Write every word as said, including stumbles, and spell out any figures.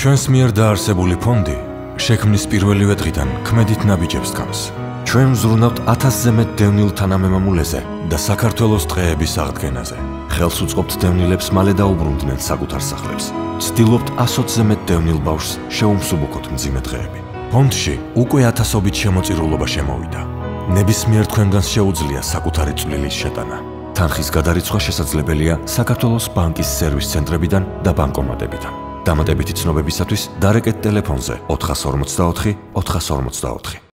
ჩვენს მიერ დაარსებული ფონდი შექმნის პირველივე დღიდან ქმედით ნაბიჯებს გავს. ჩვენ ვზრუნავთ ათასზე მეტ დევნილ თანამემამულეზე და საქართველოს ტყეების აღდგენაზე. ხელს უწყობთ დევნილებს მალე დაუბრუნდნენ საკუთარ სახლებს. ვცდილობთ ასოცზე მეტ დევნილ ბავშვს შეუმსუბუქოთ მძიმე დღეები. ფონდში უკვე ათასობით შემოწირულობა შემოვიდა. ნებისმიერ თქვენგანს შეუძლია საკუთარი წვლილის შეტანა. თანხის გადარიცხვა შესაძლებელია საქართველოს ბანკის სერვის ცენტრებიდან და ბანკომატებიდან. დამატებითი ცნობებისათვის დარეკეთ ტელეფონზე ოთხას ორმოცდაოთხი ოთხას ორმოცდაოთხი.